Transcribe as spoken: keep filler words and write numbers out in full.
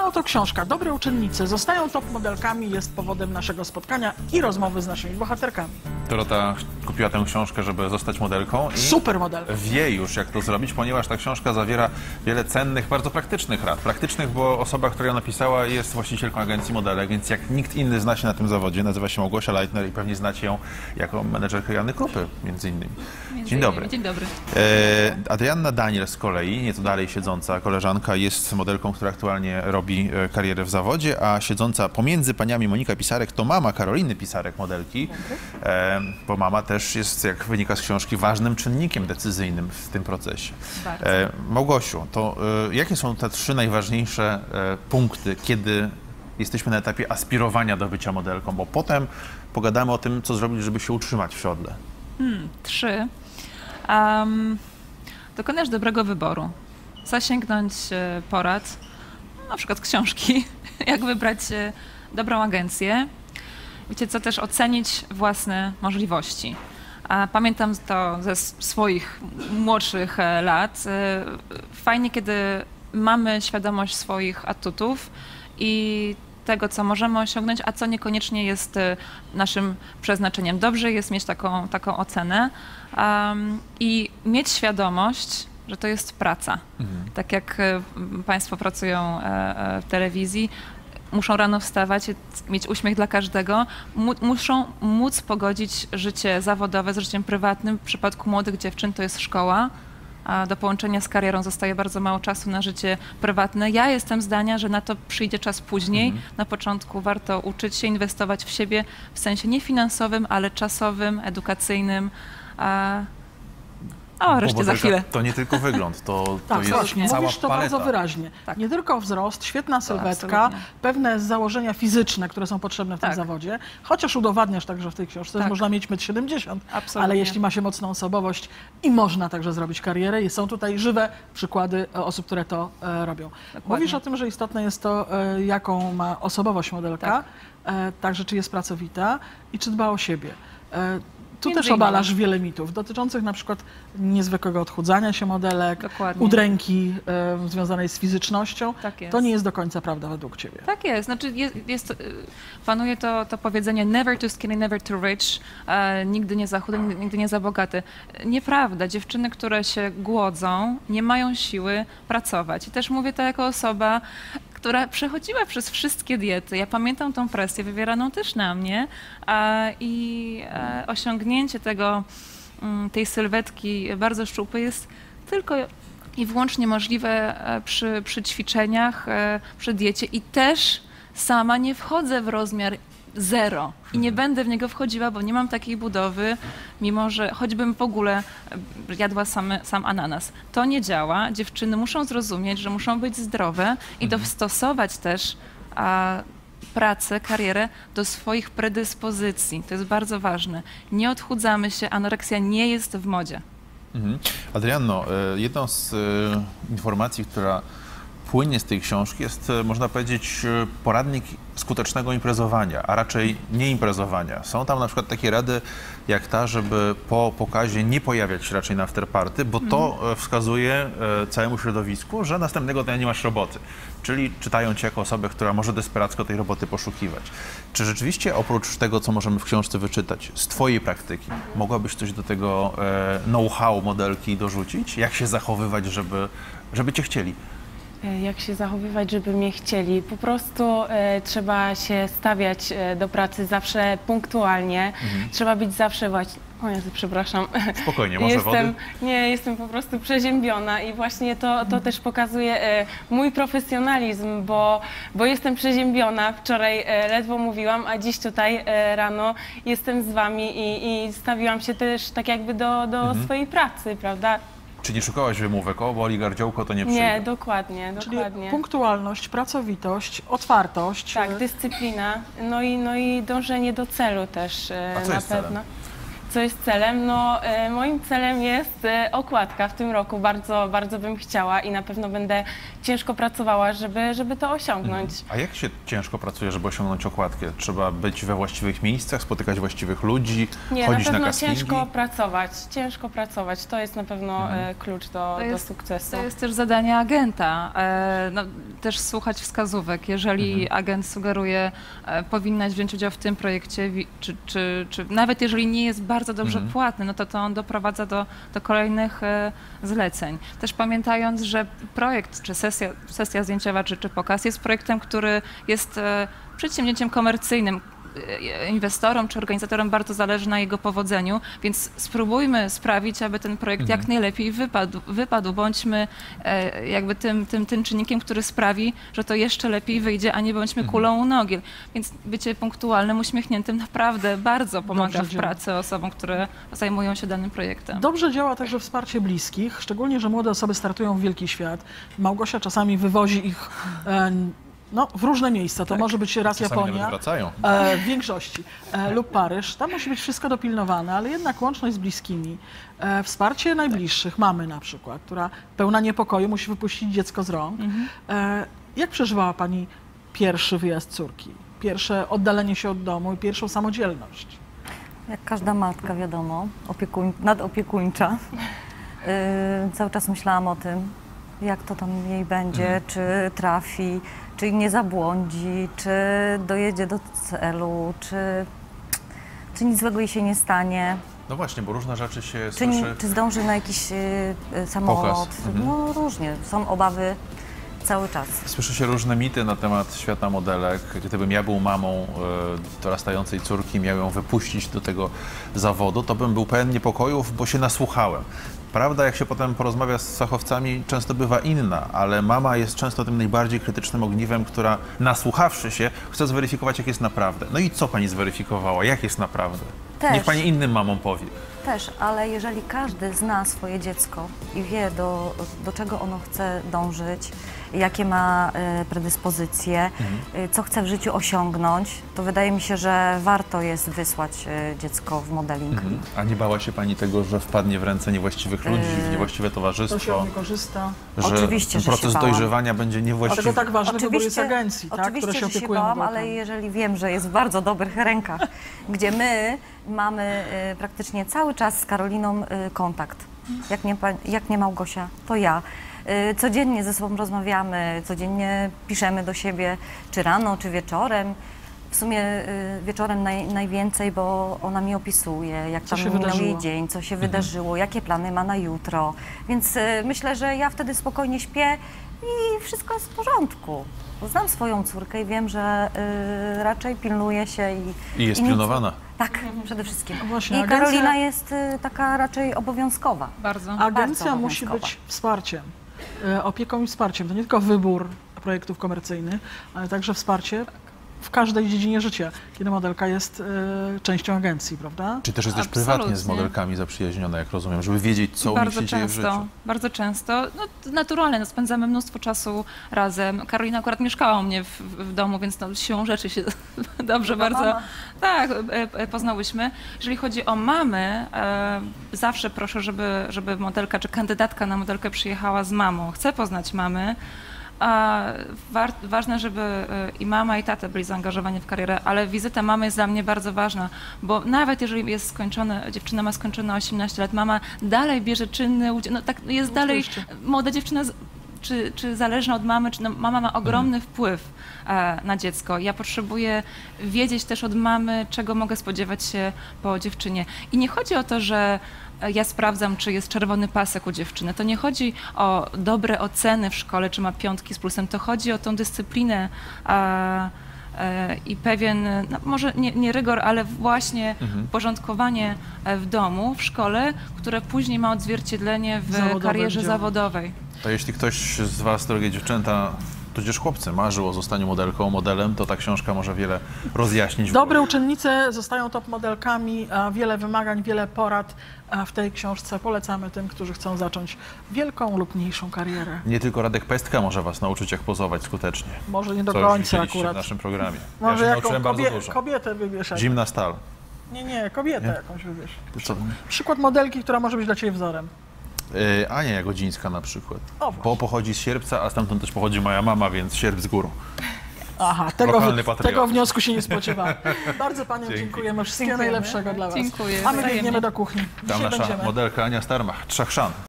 oto książka Dobre uczennice zostają top modelkami jest powodem naszego spotkania i rozmowy z naszymi bohaterkami. Dorota kupiła tę książkę, żeby zostać modelką i super modelką. Wie już, jak to zrobić, ponieważ ta książka zawiera wiele cennych, bardzo praktycznych rad. Praktycznych, bo osoba, która ją napisała, jest właścicielką agencji modelek, więc jak nikt inny zna się na tym zawodzie, nazywa się Małgosia Leitner i pewnie znacie ją jako menedżerkę Joanny Krupy, między innymi. Między Dzień dobry. innymi. Dzień dobry. E, Adrianna Daniel z kolei, nieco dalej siedząca koleżanka, jest modelką, która aktualnie robi e, karierę w zawodzie, a siedząca pomiędzy paniami Monika Pisarek to mama Karoliny Pisarek, modelki, e, bo mama też jest, jak wynika z książki, ważnym czynnikiem decyzyjnym w tym procesie. E, Małgosiu, to e, jakie są te trzy najważniejsze e, punkty, kiedy jesteśmy na etapie aspirowania do bycia modelką, bo potem pogadamy o tym, co zrobić, żeby się utrzymać w siodle. Hmm, trzy. Um, dokonasz dobrego wyboru. Zasięgnąć e, porad, na przykład książki, jak wybrać e, dobrą agencję. Wiecie co, też ocenić własne możliwości. A pamiętam to ze swoich młodszych e, lat. E, fajnie, kiedy mamy świadomość swoich atutów i tego, co możemy osiągnąć, a co niekoniecznie jest naszym przeznaczeniem. Dobrze jest mieć taką, taką ocenę um, i mieć świadomość, że to jest praca. Mhm. Tak jak Państwo pracują w telewizji, muszą rano wstawać, mieć uśmiech dla każdego, mu, muszą móc pogodzić życie zawodowe z życiem prywatnym. W przypadku młodych dziewczyn to jest szkoła. A do połączenia z karierą zostaje bardzo mało czasu na życie prywatne. Ja jestem zdania, że na to przyjdzie czas później. Mhm. Na początku warto uczyć się, inwestować w siebie w sensie nie finansowym, ale czasowym, edukacyjnym. A, a reszcie za chwilę. To nie tylko wygląd, to, tak, to jest właśnie. cała Mówisz to paleta. bardzo wyraźnie. Tak. Nie tylko wzrost, świetna sylwetka, absolutnie. pewne założenia fizyczne, które są potrzebne w tym tak. zawodzie, chociaż udowadniasz także w tej książce, tak. że można mieć metr siedemdziesiąt, Absolutnie. ale jeśli ma się mocną osobowość i można także zrobić karierę i są tutaj żywe przykłady osób, które to e, robią. Dokładnie. Mówisz o tym, że istotne jest to, e, jaką ma osobowość modelka, tak. e, także czy jest pracowita i czy dba o siebie. E, Tu Między też obalasz wiele mitów dotyczących na przykład niezwykłego odchudzania się modelek, Dokładnie. udręki e, związanej z fizycznością. Tak jest. To nie jest do końca prawda według ciebie. Tak jest. Znaczy jest, jest, panuje to, to powiedzenie never too skinny, never too rich, e, nigdy nie za chudy, nigdy nie za bogaty. Nieprawda. Dziewczyny, które się głodzą, nie mają siły pracować. I też mówię to jako osoba, która przechodziła przez wszystkie diety. Ja pamiętam tą presję wywieraną też na mnie a, i a, osiągnięcie tego, m, tej sylwetki bardzo szczupłej jest tylko i wyłącznie możliwe przy, przy ćwiczeniach, przy diecie i też sama nie wchodzę w rozmiar zero i nie będę w niego wchodziła, bo nie mam takiej budowy, mimo że choćbym w ogóle jadła same, sam ananas. To nie działa. Dziewczyny muszą zrozumieć, że muszą być zdrowe i dostosować też a, pracę, karierę do swoich predyspozycji. To jest bardzo ważne. Nie odchudzamy się, anoreksja nie jest w modzie. Mhm. Adrianno, jedną z informacji, która płynie z tej książki jest, można powiedzieć, poradnik skutecznego imprezowania, a raczej nie imprezowania. Są tam na przykład takie rady jak ta, żeby po pokazie nie pojawiać się raczej na afterparty, bo to mhm. wskazuje całemu środowisku, że następnego dnia nie masz roboty. Czyli czytają cię jako osobę, która może desperacko tej roboty poszukiwać. Czy rzeczywiście oprócz tego, co możemy w książce wyczytać, z twojej praktyki, mogłabyś coś do tego know-how modelki dorzucić? Jak się zachowywać, żeby, żeby cię chcieli? Jak się zachowywać, żeby mnie chcieli. Po prostu e, trzeba się stawiać e, do pracy zawsze punktualnie. Mhm. Trzeba być zawsze właśnie... O Jezu, przepraszam. Spokojnie, może jestem, wody? Nie, jestem po prostu przeziębiona i właśnie to, to też pokazuje e, mój profesjonalizm, bo, bo jestem przeziębiona. Wczoraj e, ledwo mówiłam, a dziś tutaj e, rano jestem z wami i, i stawiłam się też tak jakby do, do mhm. swojej pracy, prawda? Czy nie szukałaś wymówek, o, boli gardziołko, to nie przyjdę? Nie, dokładnie, Czyli dokładnie. punktualność, pracowitość, otwartość. Tak, dyscyplina, no i, no i dążenie do celu też A co na jest celem? pewno. co jest celem? No, e, moim celem jest e, okładka w tym roku. Bardzo, bardzo bym chciała i na pewno będę ciężko pracowała, żeby, żeby to osiągnąć. A jak się ciężko pracuje, żeby osiągnąć okładkę? Trzeba być we właściwych miejscach, spotykać właściwych ludzi, Nie, chodzić na na pewno castingi? ciężko pracować, ciężko pracować. To jest na pewno Mhm. e, klucz do, To do jest- sukcesu. To jest też zadanie agenta. E, no, też słuchać wskazówek. Jeżeli Mhm. agent sugeruje, e, powinnaś wziąć udział w tym projekcie, wi- czy, czy, czy nawet jeżeli nie jest bardzo dobrze Mhm. płatny, no to to on doprowadza do, do kolejnych e, zleceń. Też pamiętając, że projekt, czy sesja, sesja zdjęciowa, czy, czy pokaz jest projektem, który jest e, przedsięwzięciem komercyjnym. E, Inwestorom czy organizatorom bardzo zależy na jego powodzeniu, więc spróbujmy sprawić, aby ten projekt Mhm. jak najlepiej wypadł. wypadł. Bądźmy e, jakby tym, tym, tym czynnikiem, który sprawi, że to jeszcze lepiej wyjdzie, a nie bądźmy Mhm. kulą u nogi. Więc bycie punktualnym, uśmiechniętym naprawdę bardzo pomaga Dobrze w działa. pracy osobom, które zajmują się danym projektem. Dobrze działa także wsparcie bliskich, szczególnie, że młode osoby startują w wielki świat. Małgosia czasami wywozi ich e, no, w różne miejsca. To Tak. może być raz Czasami nawet Japonia, wracają. e, w większości, e, lub Paryż. Tam musi być wszystko dopilnowane, ale jednak łączność z bliskimi. E, wsparcie najbliższych, mamy na przykład, która pełna niepokoju musi wypuścić dziecko z rąk. Mhm. E, jak przeżywała Pani pierwszy wyjazd córki? Pierwsze oddalenie się od domu i pierwszą samodzielność? Jak każda matka, wiadomo, opiekuń, nadopiekuńcza. Yy, cały czas myślałam o tym, jak to tam jej będzie, Mhm. czy trafi, czy nie zabłądzi, czy dojedzie do celu, czy, czy nic złego jej się nie stanie, No właśnie, bo różne rzeczy się czy, nie- słyszy. czy zdąży na jakiś yy, yy, samolot. Pokaz. Mhm. No różnie, są obawy cały czas. Słyszy się różne mity na temat świata modelek. Gdybym ja był mamą e, dorastającej córki, miał ją wypuścić do tego zawodu, to bym był pełen niepokojów, bo się nasłuchałem. Prawda, jak się potem porozmawia z fachowcami, często bywa inna, ale mama jest często tym najbardziej krytycznym ogniwem, która nasłuchawszy się, chce zweryfikować, jak jest naprawdę. No i co pani zweryfikowała? Jak jest naprawdę? Też. Niech pani innym mamom powie. Też, ale jeżeli każdy zna swoje dziecko i wie, do, do czego ono chce dążyć, jakie ma e, predyspozycje, e, co chce w życiu osiągnąć, to wydaje mi się, że warto jest wysłać e, dziecko w modeling. Mhm. A nie bała się pani tego, że wpadnie w ręce niewłaściwych ludzi, w niewłaściwe To się towarzystwo? nie korzysta. Że Oczywiście, ten że się proces bałam. dojrzewania będzie niewłaściwy. Dlatego tak ważny wybór jest Oczywiście- agencji, tak, Oczywiście, które się że się opiekują bałam, ale modelkami. jeżeli wiem, że jest w bardzo dobrych rękach, gdzie my mamy e, praktycznie cały czas z Karoliną e, kontakt. Jak nie, pa- jak nie Małgosia, to ja. E, Codziennie ze sobą rozmawiamy, codziennie piszemy do siebie, czy rano, czy wieczorem. W sumie e, wieczorem naj, najwięcej, bo ona mi opisuje, jak Co tam się minął wydarzyło. jej dzień, co się wydarzyło, jakie plany ma na jutro. Więc e, myślę, że ja wtedy spokojnie śpię i wszystko jest w porządku. Bo znam swoją córkę i wiem, że y, raczej pilnuje się i... I jest i nic- pilnowana. Tak, przede wszystkim. No właśnie, I agencja- Karolina jest y, taka raczej obowiązkowa. Bardzo. Agencja bardzo musi obowiązkowa. być wsparciem, e, opieką i wsparciem. To nie tylko wybór projektów komercyjnych, ale także wsparcie w każdej dziedzinie życia, kiedy modelka jest e, częścią agencji, prawda? Czy też jesteś Absolutnie. prywatnie z modelkami zaprzyjaźniona, jak rozumiem, żeby wiedzieć, co u nich Bardzo się dzieje w życiu? często, bardzo często. No, to naturalne, no, spędzamy mnóstwo czasu razem. Karolina akurat mieszkała u mnie w, w domu, więc no, siłą rzeczy się dobrze Dobra bardzo mama. tak, e, e, poznałyśmy. Jeżeli chodzi o mamy, e, zawsze proszę, żeby, żeby modelka czy kandydatka na modelkę przyjechała z mamą. Chcę poznać mamy. A war, ważne, żeby e, i mama, i tata byli zaangażowani w karierę, ale wizyta mamy jest dla mnie bardzo ważna, bo nawet jeżeli jest skończone, dziewczyna ma skończone osiemnaście lat, mama dalej bierze czynny udział, no tak jest dalej Oczywiście. młoda dziewczyna, z- czy, czy zależna od mamy, czy no, mama ma ogromny wpływ e, na dziecko. Ja potrzebuję wiedzieć też od mamy, czego mogę spodziewać się po dziewczynie. I nie chodzi o to, że e, ja sprawdzam, czy jest czerwony pasek u dziewczyny. To nie chodzi o dobre oceny w szkole, czy ma piątki z plusem. To chodzi o tą dyscyplinę e, e, i pewien, no, może nie, nie rygor, ale właśnie Mhm. porządkowanie e, w domu, w szkole, które później ma odzwierciedlenie w Zawodowe karierze działania. zawodowej. To jeśli ktoś z was, drogie dziewczęta, tudzież chłopcy, marzył o zostaniu modelką, modelem, to ta książka może wiele rozjaśnić. w Dobre głowie. uczennice zostają top modelkami, a wiele wymagań, wiele porad a w tej książce polecamy tym, którzy chcą zacząć wielką lub mniejszą karierę. Nie tylko Radek Pestka może was nauczyć, jak pozować skutecznie. Może nie do Co już końca widzieliście akurat. w naszym programie. Może ja się jaką nauczyłem bardzo kobie, dużo. kobietę wybierz. Zimna stal. Nie, nie, kobietę Nie? jakąś wybierz. To co? Przykład modelki, która może być dla ciebie wzorem. E, Ania Jagodzińska na przykład. O, właśnie. Bo pochodzi z Sierpca, a stamtąd też pochodzi moja mama, więc Sierp z górą. Aha, tego, Lokalny patriot. tego wniosku się nie spodziewałam. Bardzo paniom Dzięki. dziękujemy. Wszystkiego Dziękujemy. najlepszego dla was. Dziękuję. A my Wzajemnie. biegniemy do kuchni. Tam Dzisiaj nasza będziemy. modelka Ania Starmach, Trzech Szan.